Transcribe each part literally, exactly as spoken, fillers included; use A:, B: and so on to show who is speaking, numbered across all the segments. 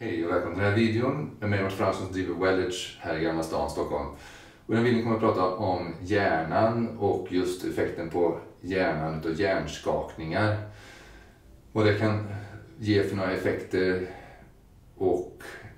A: Hej och välkommen till den här videon. Jag är med Martin Fransson som driver Wellage här i Gamla stan, Stockholm. Och i den här videon kommer jag att prata om hjärnan och just effekten på hjärnan utav hjärnskakningar. Vad det kan ge för några effekter och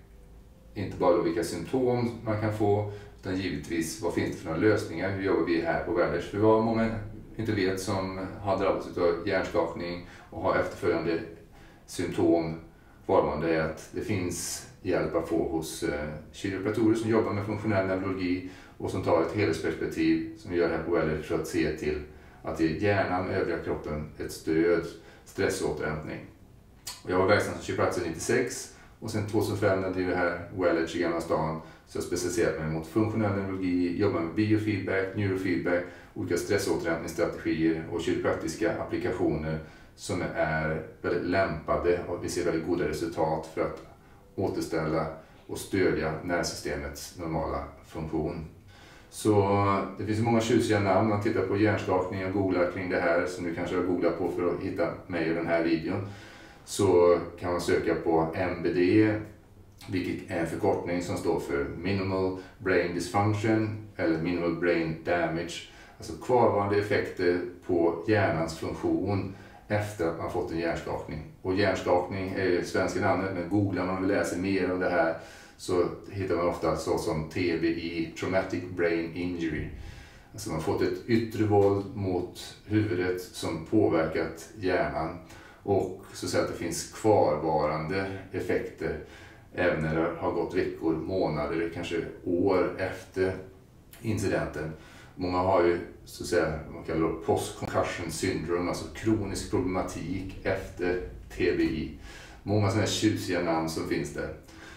A: inte bara då vilka symptom man kan få, utan givetvis vad finns det för några lösningar. Hur jobbar vi här på Wellage? För vad många inte vet som har drabbats av hjärnskakning och har efterföljande symptom kvarvarande är att det finns hjälp att få hos eh, kiropraktorer som jobbar med funktionell neurologi och som tar ett helhetsperspektiv som vi gör här på Wellage för att se till att ge hjärnan och övriga kroppen ett stöd, stressåterhämtning. Och jag var verksam som kiropraktor nittiosex och sen tjugohundrafem när jag driver här Wellage i Gamla stan så jag specialiserat mig mot funktionell neurologi, jobbar med biofeedback, neurofeedback, olika stressåterhämtningsstrategier och kiropraktiska applikationer som är väldigt lämpade och vi ser väldigt goda resultat för att återställa och stödja nervsystemets normala funktion. Så det finns många tjusiga namn. Man tittar på hjärnskakning och googlar kring det här som du kanske har googlat på för att hitta mig i den här videon. Så kan man söka på M B D, vilket är en förkortning som står för Minimal Brain Dysfunction eller Minimal Brain Damage. Alltså kvarvarande effekter på hjärnans funktion efter att man fått en hjärnskakning. Och hjärnskakning är ju svenska namnet, men googlar man och läser mer om det här så hittar man ofta så som T B I, Traumatic Brain Injury. Alltså man har fått ett yttre våld mot huvudet som påverkat hjärnan och så att säga att det finns kvarvarande effekter även när det har gått veckor, månader, kanske år efter incidenten. Många har ju så att säga, man kallar det post-concussion syndrome, alltså kronisk problematik efter T B I. Många sådana här tjusiga namn som finns där.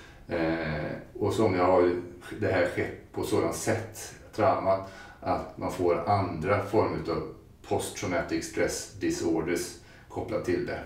A: Eh, och somliga har ju det här skett på sådant sätt, trauma, att man får andra former av post-traumatic stress disorders kopplat till det.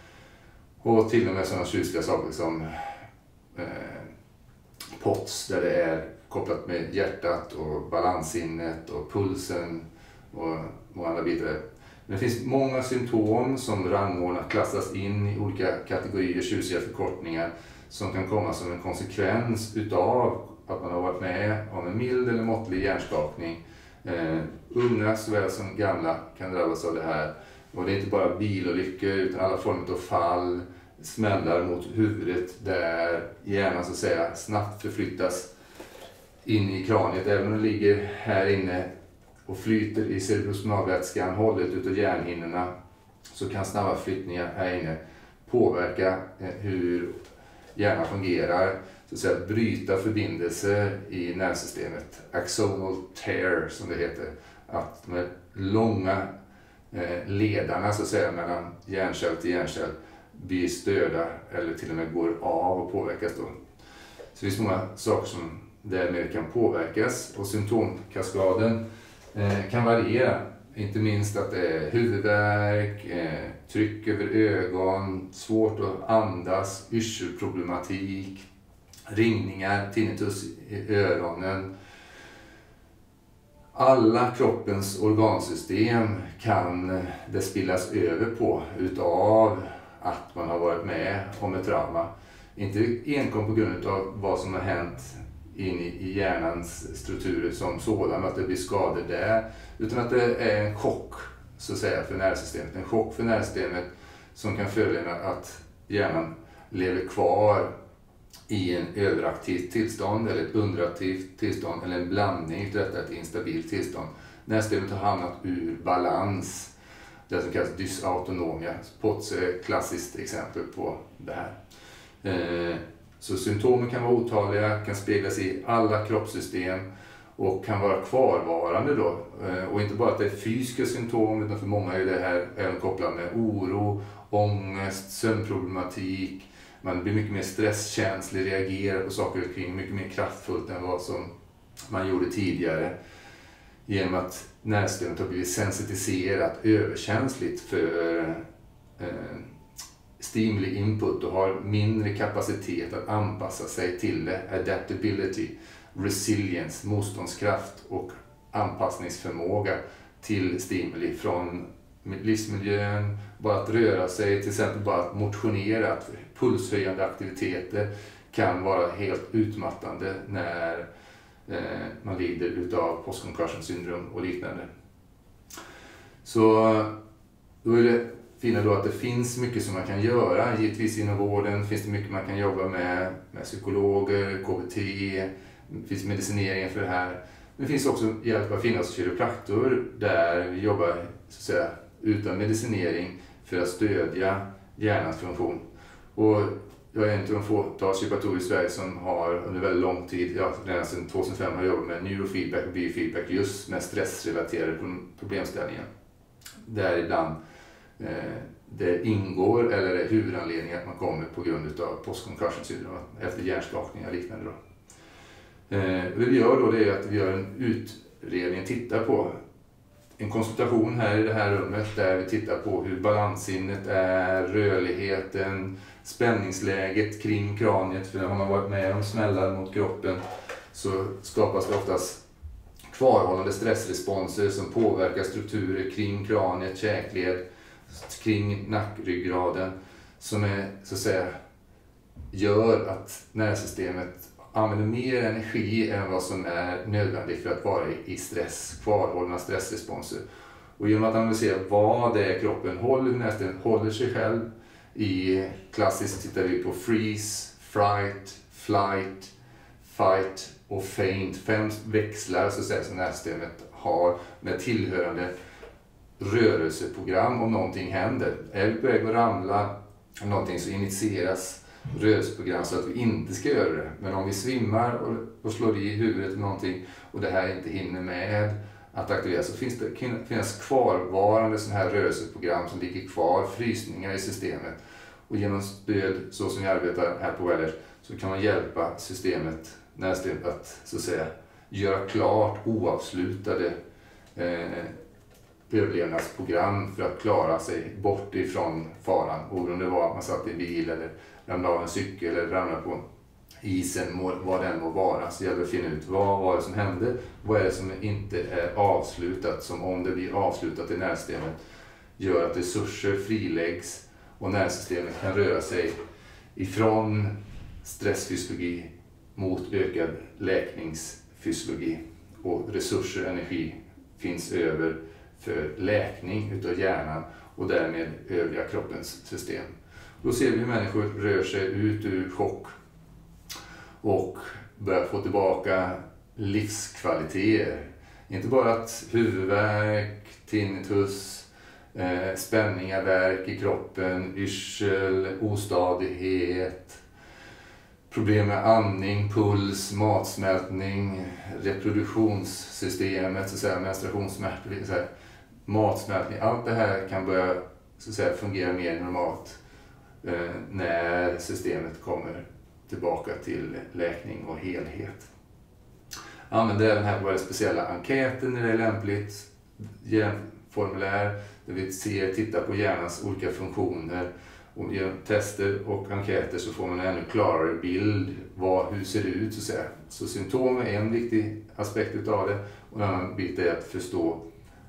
A: Och till och med sådana tjusiga saker som eh, P O T S där det är kopplat med hjärtat och balanssinnet och pulsen och många andra bitar. Men det finns många symptom som rangordnas, klassas in i olika kategorier, tjusiga förkortningar som kan komma som en konsekvens utav att man har varit med om en mild eller måttlig hjärnskakning. Eh, unga såväl som gamla kan drabbas av det här. Och det är inte bara bilolyckor utan alla former av fall, smällar mot huvudet där hjärnan så att säga snabbt förflyttas in i kraniet. Även om det ligger här inne och flyter i cerebrospinalvätskan, hållet utav hjärnhinnorna, så kan snabba flyttningar här inne påverka hur hjärnan fungerar, så att säga bryta förbindelser i nervsystemet. Axonal tear som det heter. Att de här långa ledarna så att säga mellan hjärncell till hjärncell blir störda eller till och med går av och påverkas då. Så det finns många saker som därmed kan påverkas och symptomkaskaden eh, kan variera. Inte minst att det är huvudvärk, eh, tryck över ögon, svårt att andas, yrselproblematik, ringningar, tinnitus i öronen. Alla kroppens organsystem kan det spillas över på utav att man har varit med om ett trauma. Inte enkom på grund av vad som har hänt in i hjärnans strukturer som sådan, att det blir skador där, utan att det är en chock så att säga för nervsystemet. En chock för nervsystemet som kan förorsaka att hjärnan lever kvar i en överaktivt tillstånd eller ett underaktivt tillstånd eller en blandning utav detta, ett instabilt tillstånd. Nervsystemet har hamnat ur balans, det som kallas dysautonomia. P O T S är ett klassiskt exempel på det här. Eh, Så symptomen kan vara otaliga, kan speglas i alla kroppssystem och kan vara kvarvarande då. Och inte bara att det är fysiska symptom, utan för många är det här även kopplat med oro, ångest, sömnproblematik. Man blir mycket mer stresskänslig, reagerar på saker och ting mycket mer kraftfullt än vad som man gjorde tidigare. Genom att nervsystemet har blivit sensitiserat, överkänsligt för eh, stimuli input och har mindre kapacitet att anpassa sig till det. Adaptability, resilience, motståndskraft och anpassningsförmåga till stimuli från livsmiljön, bara att röra sig, till exempel bara att motionera, att pulshöjande aktiviteter kan vara helt utmattande när eh, man lider utav post-concussion syndrom och liknande. Så då är det fina då att det finns mycket som man kan göra. Givetvis inom vården finns det mycket man kan jobba med, med psykologer, K B T, det finns medicinering för det här. Det finns också hjälp att finnas kiropraktor där vi jobbar så att säga, utan medicinering för att stödja hjärnans funktion. Och jag är en av de fåtal kiropraktorer i Sverige som har under väldigt lång tid, ja, redan sedan tjugohundrafem har jobbat med neurofeedback och biofeedback just med stressrelaterade problemställningar. Där ibland eh, det ingår eller är huvudanledningen att man kommer på grund av post-concussion syndrom efter hjärnskakning och liknande. Då. Eh, det vi gör då det är att vi gör en utredning, tittar på en konsultation här i det här rummet där vi tittar på hur balanssinnet är, rörligheten, spänningsläget kring kraniet. För har man varit med om smällar mot kroppen så skapas det oftast kvarhållande stressresponser som påverkar strukturer kring kraniet, käkled, kring nackryggraden som är, så att säga, gör att nervsystemet använder mer energi än vad som är nödvändigt för att vara i stress, kvarhållna stressresponser. Och genom att analysera vad det är kroppen håller, nästan håller sig själv i, klassiskt tittar vi på freeze, fright, flight, fight och faint. Fem växlar så att säga, som nervsystemet har med tillhörande rörelseprogram om någonting händer. Är vi på väg att ramla om någonting så initieras rörelseprogram så att vi inte ska göra det. Men om vi svimmar och, och slår i huvudet eller någonting och det här inte hinner med att aktiveras så finns det finns kvarvarande sådana här rörelseprogram som ligger kvar, frysningar i systemet. Och genom stöd så som vi arbetar här på Wellers så kan man hjälpa systemet, nervsystemet att så att säga göra klart oavslutade eh, överlevnadsprogram för att klara sig bort ifrån faran. Oberoende om det var att man satt i en bil eller ramlade av en cykel eller ramlade på isen, vad den må vara. Så gäller det att finna ut vad var det som hände, vad är det som inte är avslutat, som om det blir avslutat i nervsystemet gör att resurser friläggs och nervsystemet kan röra sig ifrån stressfysiologi mot ökad läkningsfysiologi och resurser, energi finns över för läkning utav hjärnan och därmed övriga kroppens system. Då ser vi hur människor rör sig ut ur chock och börjar få tillbaka livskvaliteter. Inte bara att huvudvärk, tinnitus, eh, spänningar, värk i kroppen, yrsel, ostadighet, problem med andning, puls, matsmältning, reproduktionssystemet, så att säga, menstruationssmärtor, så här, matsmältning. Allt det här kan börja så att säga, fungera mer normalt eh, när systemet kommer tillbaka till läkning och helhet. Använder även här våra speciella enkäter när det är lämpligt. Hjärnformulär där vi ser, tittar på hjärnans olika funktioner. Och genom tester och enkäter så får man en ännu klarare bild vad, hur ser det ut så att säga. Så symptom är en viktig aspekt utav det och en annan bit är att förstå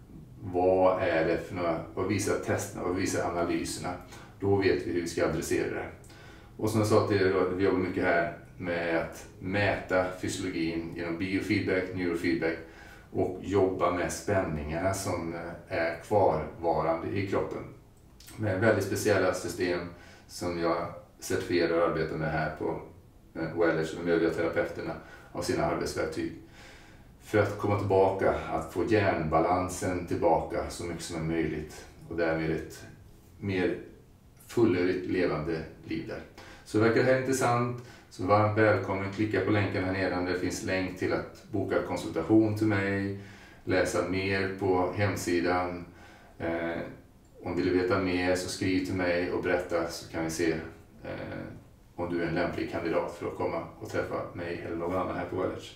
A: vad är det för några, vad visar testerna, vad visar analyserna. Då vet vi hur vi ska adressera det. Och som jag sa till er, vi jobbar mycket här med att mäta fysiologin genom biofeedback, neurofeedback och jobba med spänningarna som är kvarvarande i kroppen. Med väldigt speciella system som jag certifierar och arbetar med här på Wellers och de övriga terapeuterna av sina arbetsverktyg. För att komma tillbaka, att få hjärnbalansen tillbaka så mycket som är möjligt och därmed ett mer fullödigt levande liv där. Så verkar det här intressant så varmt välkommen, klicka på länken här nedan där det finns länk till att boka konsultation till mig, läsa mer på hemsidan. Eh, om du vill veta mer så skriv till mig och berätta så kan vi se eh, om du är en lämplig kandidat för att komma och träffa mig eller någon annan här på Wellers.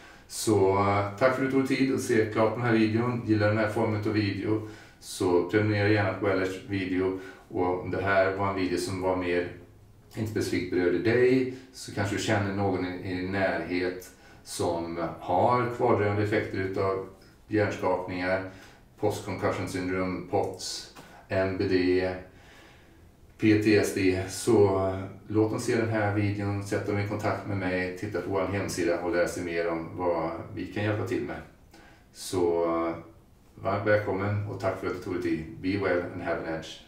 A: Så tack för att du tog tid att se klart den här videon. Gillar den här formen av video så prenumerera gärna på Wellers video. Och om det här var en video som var mer, inte specifikt berörde dig, så kanske du känner någon i din närhet som har kvardröjande effekter utav hjärnskakningar, post-concussion syndrom, P O T S, M B D, P T S D, så låt dem se den här videon, sätt dem i kontakt med mig, titta på vår hemsida och läsa mer om vad vi kan hjälpa till med. Så varmt välkommen och tack för att du tog dig tid. Be well and have an edge.